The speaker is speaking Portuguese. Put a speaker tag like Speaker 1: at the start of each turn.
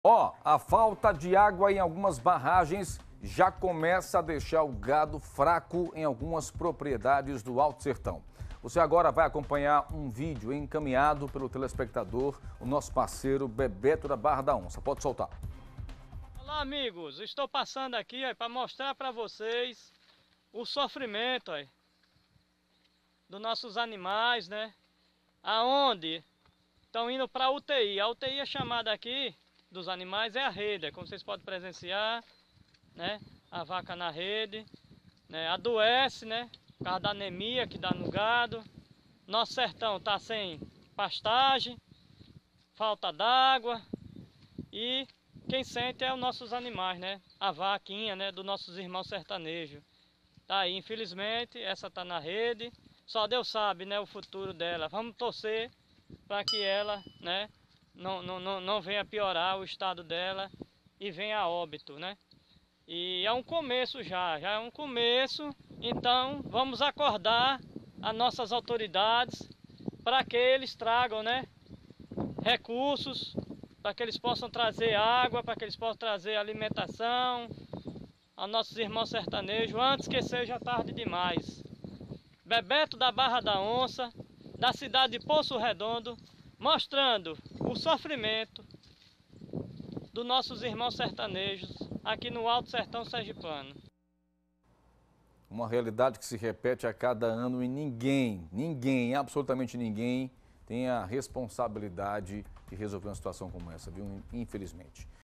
Speaker 1: A falta de água em algumas barragens já começa a deixar o gado fraco em algumas propriedades do Alto Sertão. Você agora vai acompanhar um vídeo encaminhado pelo telespectador, o nosso parceiro Bebeto da Barra da Onça. Pode soltar.
Speaker 2: Olá, amigos, estou passando aqui para mostrar para vocês o sofrimento dos nossos animais, né? Aonde estão indo para a UTI. A UTI é chamada aqui dos animais é a rede, como vocês podem presenciar, né? A vaca na rede, né? Adoece, né? Por causa da anemia que dá no gado. Nosso sertão está sem pastagem, falta d'água e quem sente é os nossos animais, né? A vaquinha, né? Dos nossos irmãos sertanejos. Tá aí, infelizmente, essa tá na rede. Só Deus sabe, né? O futuro dela. Vamos torcer para que ela, né? Não venha piorar o estado dela e venha a óbito, né? E é um começo já é um começo. Então vamos acordar as nossas autoridades para que eles tragam, né? Recursos, para que eles possam trazer água, para que eles possam trazer alimentação aos nossos irmãos sertanejos antes que seja tarde demais. Bebeto da Barra da Onça, da cidade de Poço Redondo, mostrando o sofrimento dos nossos irmãos sertanejos aqui no Alto Sertão Sergipano.
Speaker 1: Uma realidade que se repete a cada ano e ninguém, absolutamente ninguém, tem a responsabilidade de resolver uma situação como essa, viu? Infelizmente.